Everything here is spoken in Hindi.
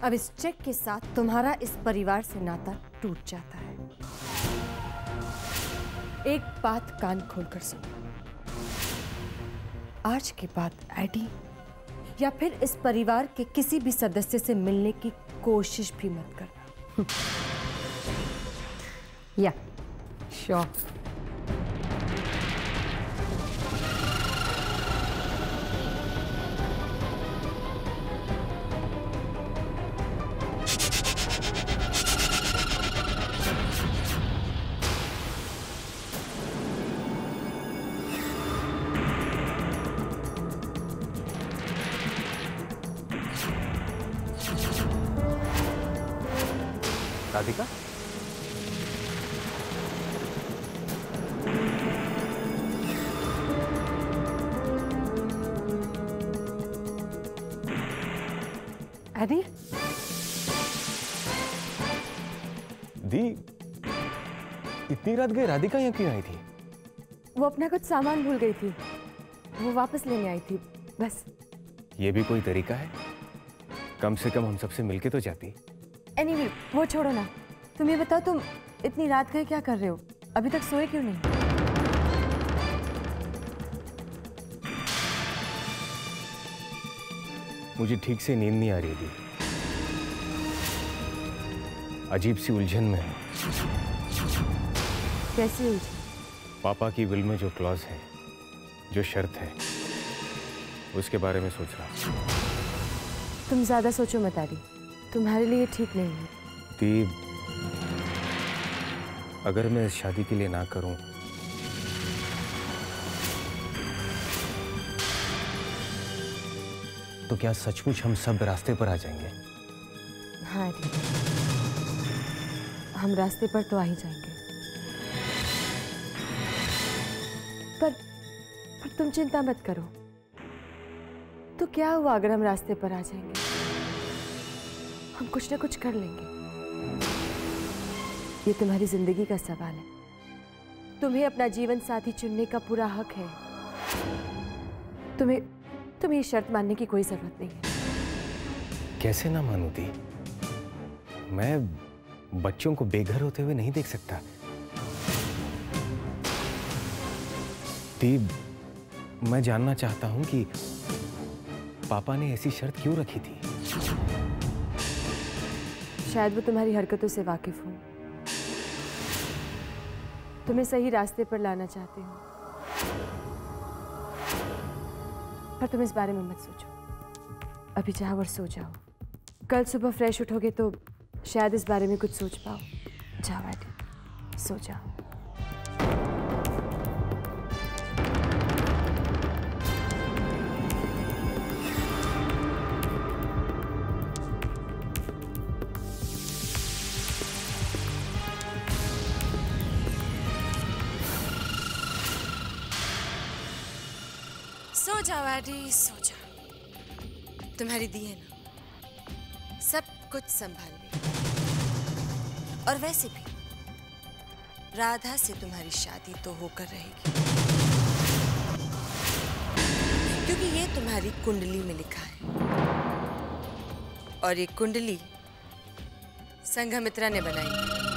अब इस चेक के साथ तुम्हारा इस परिवार से नाता टूट जाता है। एक बात कान खोलकर सुनो, आज के बाद एडी या फिर इस परिवार के किसी भी सदस्य से मिलने की कोशिश भी मत करना। या श्योर। राधिका, एडी, दी इतनी रात गए राधिका यहाँ क्यों आई थी? वो अपना कुछ सामान भूल गई थी, वो वापस लेने आई थी बस। ये भी कोई तरीका है? कम से कम हम सबसे मिलके तो जाती। एनीवे, वो छोड़ो ना, तुम ये बताओ, तुम इतनी रात गए क्या कर रहे हो? अभी तक सोए क्यों नहीं? मुझे ठीक से नींद नहीं आ रही थी, अजीब सी उलझन में है। कैसी उलझन? पापा की विल में जो क्लॉज है, जो शर्त है, उसके बारे में सोच रहा। तुम ज्यादा सोचो मत एडी, तुम्हारे लिए ठीक नहीं है। दीप, अगर मैं इस शादी के लिए ना करूं तो क्या सचमुच हम सब रास्ते पर आ जाएंगे? हाँ एडी, हम रास्ते पर तो आ ही जाएंगे, पर तुम चिंता मत करो। तो क्या हुआ अगर हम रास्ते पर आ जाएंगे? हम कुछ ना कुछ कर लेंगे। ये तुम्हारी जिंदगी का सवाल है, तुम्हें अपना जीवन साथी चुनने का पूरा हक है। तुम्हें ये शर्त मानने की कोई जरूरत नहीं है। कैसे ना मानूं दी? मैं बच्चों को बेघर होते हुए नहीं देख सकता। दी, मैं जानना चाहता हूं कि पापा ने ऐसी शर्त क्यों रखी थी? शायद वो तुम्हारी हरकतों से वाकिफ हो, तुम्हें सही रास्ते पर लाना चाहते हो, पर तुम इस बारे में मत सोचो। अभी जाओ और सो जाओ, कल सुबह फ्रेश उठोगे तो शायद इस बारे में कुछ सोच पाओ। जाओ एडी, सो जाओ। सो जाओ एडी, सो जाओ। तुम्हारी दी है ना, सब कुछ संभाल ली। और वैसे भी राधा से तुम्हारी शादी तो होकर रहेगी, क्योंकि ये तुम्हारी कुंडली में लिखा है, और ये कुंडली संघमित्रा ने बनाई है।